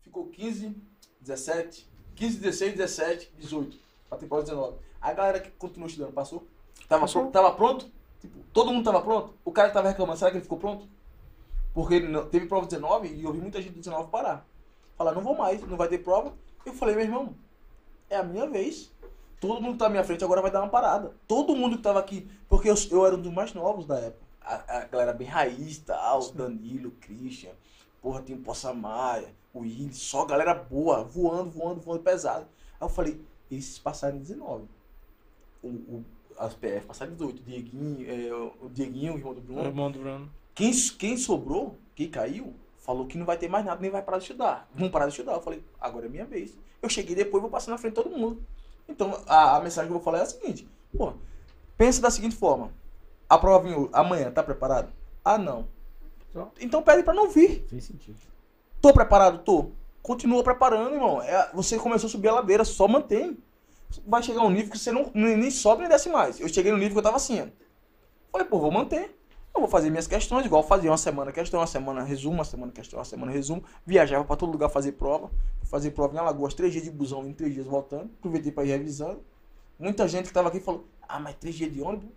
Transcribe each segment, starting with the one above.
ficou 15, 17, 15, 16, 17, 18, pra temporada 19. A galera que continuou estudando, passou? Tava pronto? Tipo, todo mundo tava pronto? O cara que tava reclamando, será que ele ficou pronto? Porque ele teve prova 19 e eu vi muita gente do 19 parar. Falar, não vou mais, não vai ter prova. Eu falei, meu irmão, é a minha vez. Todo mundo que tá à minha frente agora vai dar uma parada. Todo mundo que tava aqui, porque eu era um dos mais novos da época. A galera bem raiz e tal, o Danilo, o Christian, porra, tem o Poça Maia, o Willis, só galera boa, voando pesado. Aí eu falei, esses passaram em 19. As PF passaram em 18. O Dieguinho, o irmão do Bruno. O irmão do Bruno. Quem sobrou, quem caiu, falou que não vai ter mais nada, nem vai parar de estudar. Vão parar de estudar. Eu falei, agora é minha vez. Eu cheguei depois, vou passar na frente de todo mundo. Então, a mensagem que eu vou falar é a seguinte. Pô, pensa da seguinte forma. A prova amanhã, tá preparado? Ah, não. Então pede pra não vir. Fez sentido. Tô preparado? Tô. Continua preparando, irmão. Você começou a subir a ladeira, só mantém. Vai chegar um nível que você nem sobe nem desce mais. Eu cheguei no nível que eu tava assim. Falei, pô, vou manter. Eu vou fazer minhas questões, igual fazia uma semana questão, uma semana resumo, uma semana questão, uma semana resumo. Viajava pra todo lugar fazer prova. Fazer prova em Alagoas, 3 dias de busão, em 3 dias voltando. Aproveitei pra ir revisando. Muita gente que tava aqui falou, mas 3 dias de ônibus?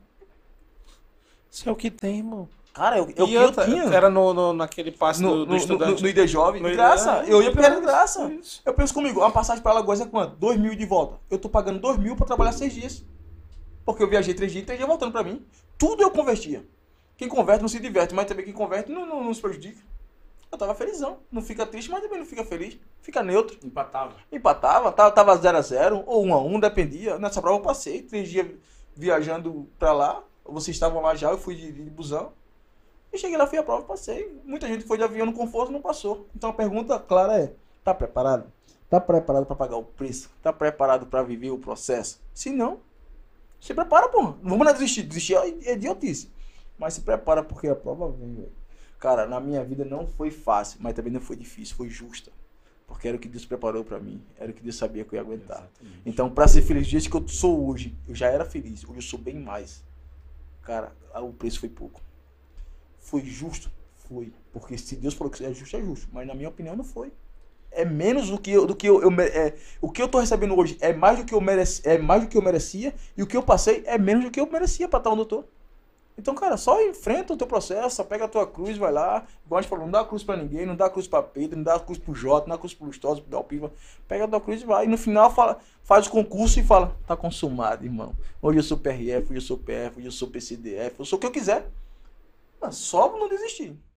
Isso é o que tem, irmão. Cara, eu tinha. Era naquele passe do estudante. No ID Jovem, de graça. Eu ia pegar de graça. Eu penso comigo, uma passagem pra Alagoas é quanto? 2.000 de volta. Eu tô pagando 2.000 pra trabalhar 6 dias. Porque eu viajei 3 dias e 3 dias voltando pra mim. Tudo eu convertia. Quem converte não se diverte, mas também quem converte não se prejudica. Eu tava felizão. Não fica triste, mas também não fica feliz. Fica neutro. Empatava, tava 0-0 ou 1-1, dependia. Nessa prova eu passei 3 dias viajando pra lá. Vocês estavam lá já, eu fui de busão. E cheguei lá, fui a prova e passei. Muita gente foi de avião no conforto e não passou. Então a pergunta clara é, tá preparado? Tá preparado pra pagar o preço? Tá preparado pra viver o processo? Se não, se prepara, pô. Não vamos lá desistir. Desistir é idiotice. Mas se prepara porque a prova vem, velho. Cara, na minha vida não foi fácil, mas também não foi difícil, foi justa. Porque era o que Deus preparou pra mim, era o que Deus sabia que eu ia aguentar. Exatamente. Então, pra ser feliz do jeito que eu sou hoje, eu já era feliz, hoje eu sou bem mais. Cara, o preço foi pouco. Foi justo? Foi. Porque se Deus falou que é justo. Mas na minha opinião não foi. É menos o que o que eu tô recebendo hoje é mais do que eu merecia, e o que eu passei é menos do que eu merecia pra estar onde eu tô. Então, cara, só enfrenta o teu processo, só pega a tua cruz, vai lá. Igual a gente falou, não dá cruz pra ninguém, não dá cruz pra Pedro, não dá cruz pro Jota, não dá cruz pro Lustosa, pro Dalpiva. Pega a tua cruz e vai. E no final faz o concurso e fala, tá consumado, irmão. Hoje eu sou PRF, hoje eu sou PF, hoje eu sou PCDF, eu sou o que eu quiser. Mas só não desistir.